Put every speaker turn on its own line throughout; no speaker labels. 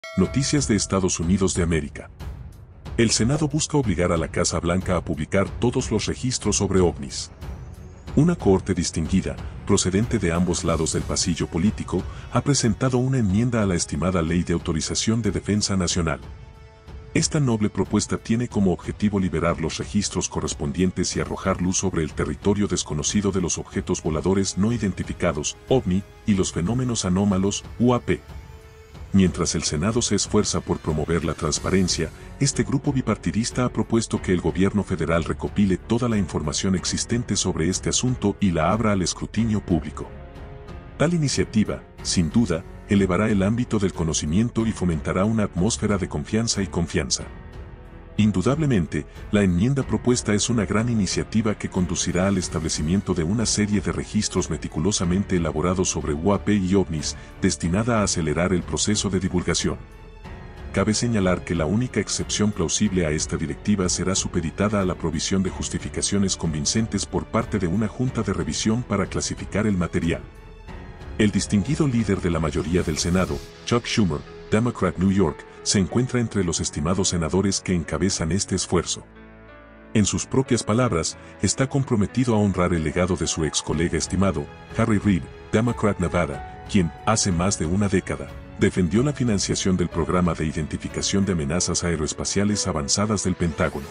Noticias de Estados Unidos de América. El Senado busca obligar a la Casa Blanca a publicar todos los registros sobre ovnis. Una cohorte distinguida, procedente de ambos lados del pasillo político, ha presentado una enmienda a la estimada Ley de Autorización de Defensa Nacional. Esta noble propuesta tiene como objetivo liberar los registros correspondientes y arrojar luz sobre el territorio desconocido de los objetos voladores no identificados, OVNI, y los fenómenos anómalos, UAP. Mientras el Senado se esfuerza por promover la transparencia, este grupo bipartidista ha propuesto que el gobierno federal recopile toda la información existente sobre este asunto y la abra al escrutinio público. Tal iniciativa, sin duda, elevará el ámbito del conocimiento y fomentará una atmósfera de confianza y confianza. Indudablemente, la enmienda propuesta es una gran iniciativa que conducirá al establecimiento de una serie de registros meticulosamente elaborados sobre UAP y OVNIs, destinada a acelerar el proceso de divulgación. Cabe señalar que la única excepción plausible a esta directiva será supeditada a la provisión de justificaciones convincentes por parte de una junta de revisión para clasificar el material. El distinguido líder de la mayoría del Senado, Chuck Schumer, Democrat New York, se encuentra entre los estimados senadores que encabezan este esfuerzo. En sus propias palabras, está comprometido a honrar el legado de su ex colega estimado, Harry Reid, Democrat Nevada, quien, hace más de una década, defendió la financiación del programa de identificación de amenazas aeroespaciales avanzadas del Pentágono.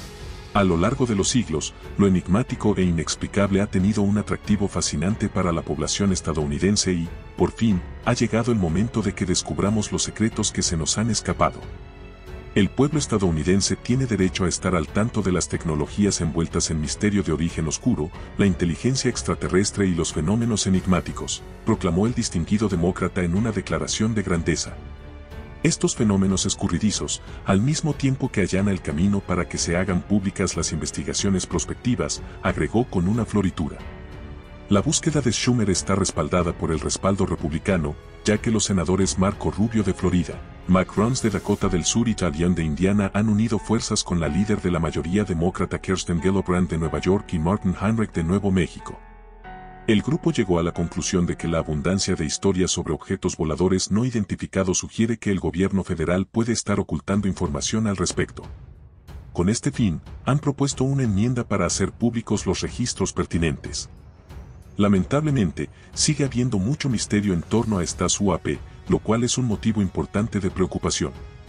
A lo largo de los siglos, lo enigmático e inexplicable ha tenido un atractivo fascinante para la población estadounidense y, por fin, ha llegado el momento de que descubramos los secretos que se nos han escapado. El pueblo estadounidense tiene derecho a estar al tanto de las tecnologías envueltas en misterio de origen oscuro, la inteligencia extraterrestre y los fenómenos enigmáticos, proclamó el distinguido demócrata en una declaración de grandeza. Estos fenómenos escurridizos, al mismo tiempo que allana el camino para que se hagan públicas las investigaciones prospectivas, agregó con una floritura. La búsqueda de Schumer está respaldada por el respaldo republicano, ya que los senadores Marco Rubio de Florida, Mike Rounds de Dakota del Sur y Todd Young de Indiana han unido fuerzas con la líder de la mayoría demócrata Kirsten Gillibrand de Nueva York y Martin Heinrich de Nuevo México. El grupo llegó a la conclusión de que la abundancia de historias sobre objetos voladores no identificados sugiere que el gobierno federal puede estar ocultando información al respecto. Con este fin, han propuesto una enmienda para hacer públicos los registros pertinentes. Lamentablemente, sigue habiendo mucho misterio en torno a estas UAP, lo cual es un motivo importante de preocupación.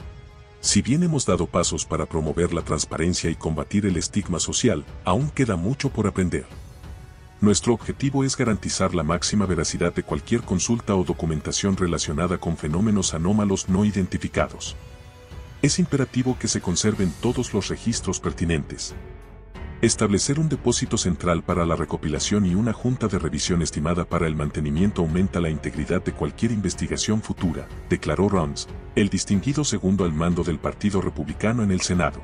Si bien hemos dado pasos para promover la transparencia y combatir el estigma social, aún queda mucho por aprender. Nuestro objetivo es garantizar la máxima veracidad de cualquier consulta o documentación relacionada con fenómenos anómalos no identificados. Es imperativo que se conserven todos los registros pertinentes. Establecer un depósito central para la recopilación y una junta de revisión estimada para el mantenimiento aumenta la integridad de cualquier investigación futura, declaró Rounds, el distinguido segundo al mando del Partido Republicano en el Senado.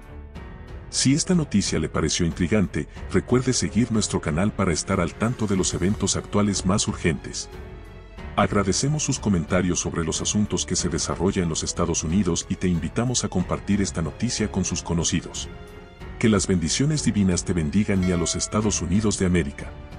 Si esta noticia le pareció intrigante, recuerde seguir nuestro canal para estar al tanto de los eventos actuales más urgentes. Agradecemos sus comentarios sobre los asuntos que se desarrollan en los Estados Unidos y te invitamos a compartir esta noticia con sus conocidos. Que las bendiciones divinas te bendigan y a los Estados Unidos de América.